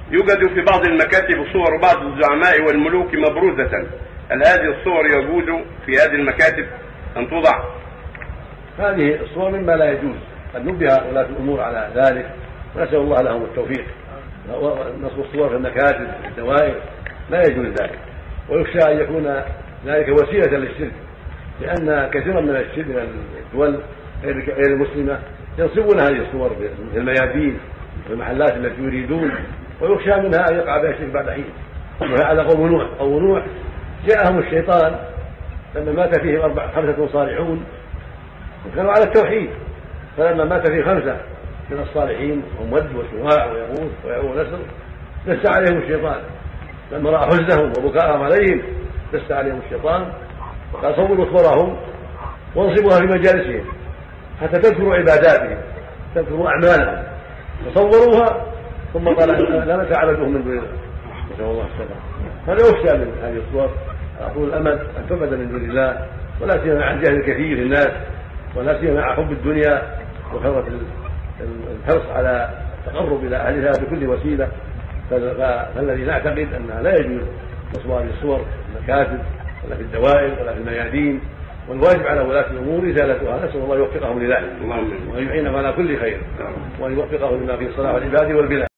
يوجد في بعض المكاتب صور بعض الزعماء والملوك مبروزة، هل هذه الصور يجوز في هذه المكاتب أن توضع؟ هذه الصور مما لا يجوز، قد نبه ولاة الأمور على ذلك ونسأل الله لهم التوفيق. نصب الصور في المكاتب في الدوائر لا يجوز ذلك، ويخشى أن يكون ذلك وسيلة للشرك، لأن كثيرا من الشرك من الدول غير المسلمة ينصبون هذه الصور في الميادين والمحلات التي يريدون، ويخشى منها أن يقع بها الشرك بعد حين. وهذا قوم نوح جاءهم الشيطان لما مات فيهم 5 صالحون وكانوا على التوحيد، فلما مات فيه 5 من الصالحين هم ود وسواع ويغوث ونسر دس عليهم الشيطان، لما رأى حزنهم وبكاءهم عليهم دس عليهم الشيطان وقال صوروا صورهم وانصبوها في مجالسهم حتى تذكروا عباداتهم تذكروا أعمالهم، فصوروها ثم قال لا نتعبدهم من دون الله، نسأل الله السلامة. هذا يخشى من هذه الصور على طول الأمد أن تعبد من دون الله، ولا سيما عن جهل كثير الناس، ولا سيما مع حب الدنيا وكثرة الحرص على التقرب إلى أهلها بكل وسيلة. فالذي نعتقد أنها لا يجوز نصب هذه الصور في المكاتب ولا في الدوائر ولا في الميادين، والواجب على ولاة الأمور إزالتها. نسأل الله يوفقهم لذلك وأن يعينهم على كل خير وأن يوفقهم لما فيه الصلاح والعباد والبلاد.